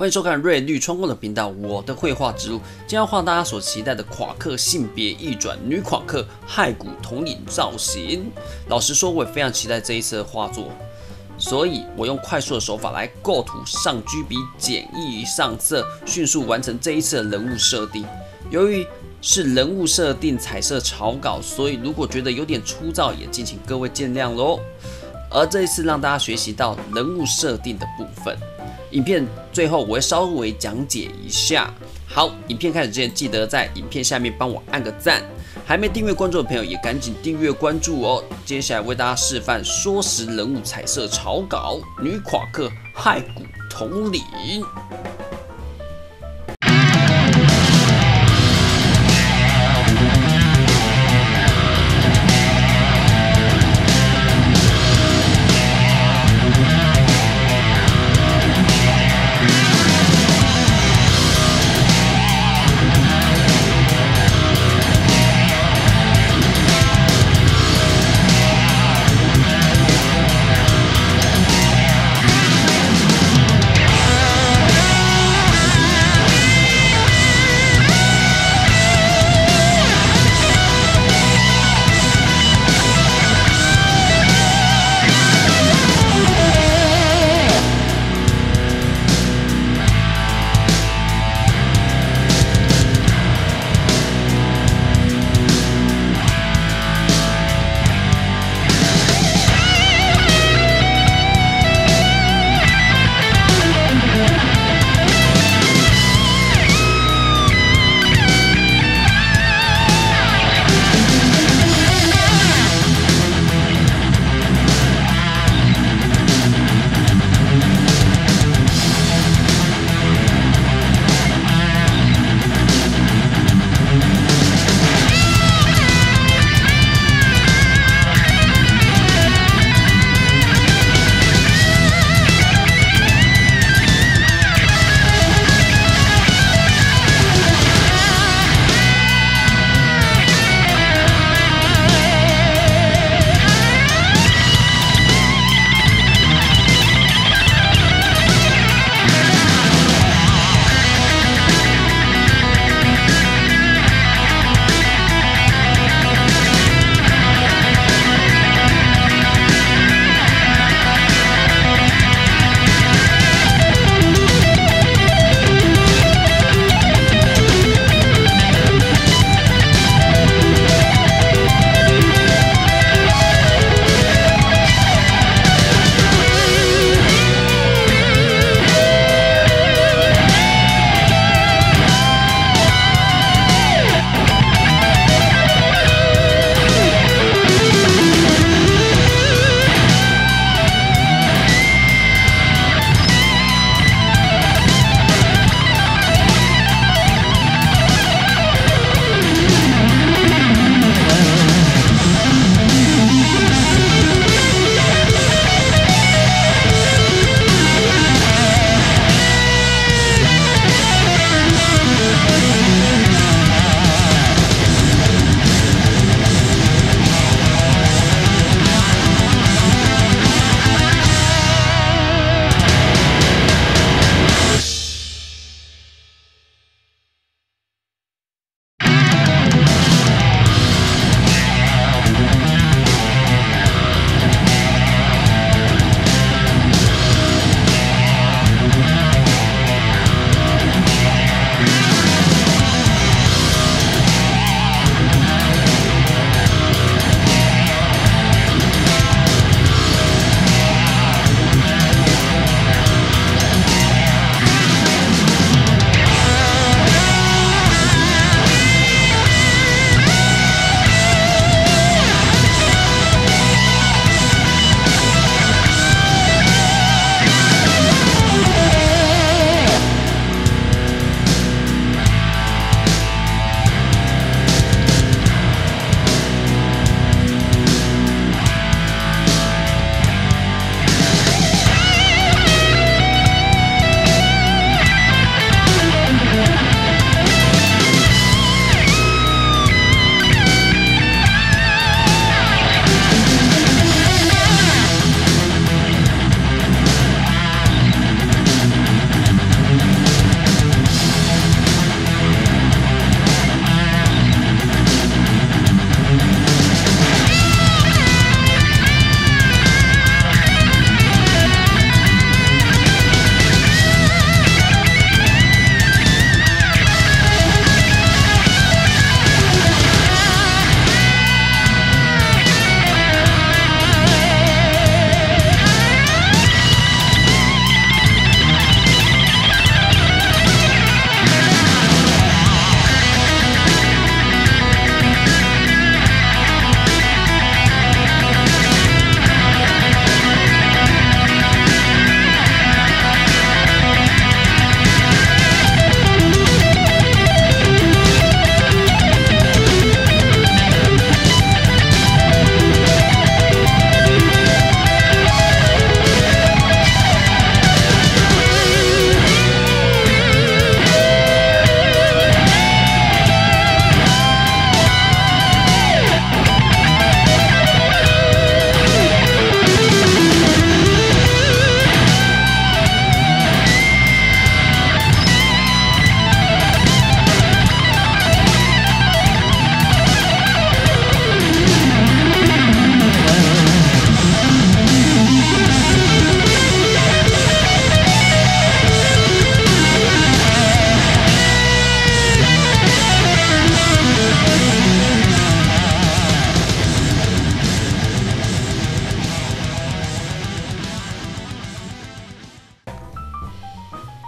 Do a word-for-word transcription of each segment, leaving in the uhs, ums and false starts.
欢迎收看瑞绿窗光的频道，我的绘画之路，将要画大家所期待的夸克性别逆转女夸克骸骨统领造型。老实说，我也非常期待这一次的画作，所以我用快速的手法来构图、上居笔、简易上色，迅速完成这一次的人物设定。由于是人物设定彩色草稿，所以如果觉得有点粗糙，也敬请各位见谅咯。而这一次让大家学习到人物设定的部分，影片最后我会稍微讲解一下。好，影片开始之前，记得在影片下面帮我按个赞，还没订阅关注的朋友也赶紧订阅关注哦。接下来为大家示范缩时人物彩色草稿女夸克骸骨统领。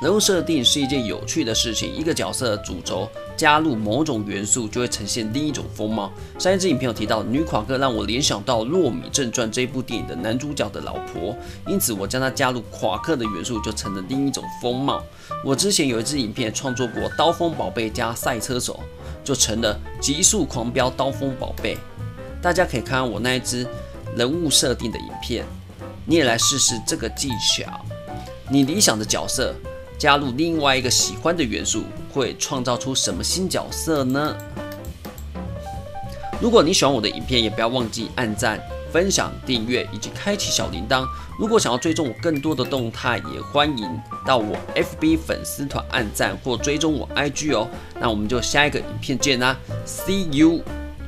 人物设定是一件有趣的事情，一个角色的主轴加入某种元素，就会呈现另一种风貌。上一支影片有提到，女夸克让我联想到《洛米正传》这部电影的男主角的老婆，因此我将它加入夸克的元素，就成了另一种风貌。我之前有一支影片创作过刀锋宝贝加赛车手，就成了极速狂飙刀锋宝贝。大家可以看看我那一支人物设定的影片，你也来试试这个技巧。你理想的角色加入另外一个喜欢的元素，会创造出什么新角色呢？如果你喜欢我的影片，也不要忘记按赞、分享、订阅以及开启小铃铛。如果想要追踪我更多的动态，也欢迎到我 F B 粉丝团按赞或追踪我 I G 哦。那我们就下一个影片见啦 ，See you。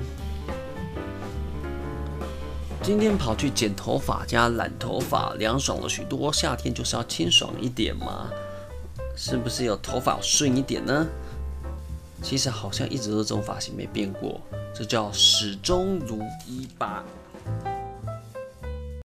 今天跑去剪头发加染头发，凉爽了许多。夏天就是要清爽一点嘛，是不是有头发顺一点呢？其实好像一直都这种发型没变过，这叫始终如一吧。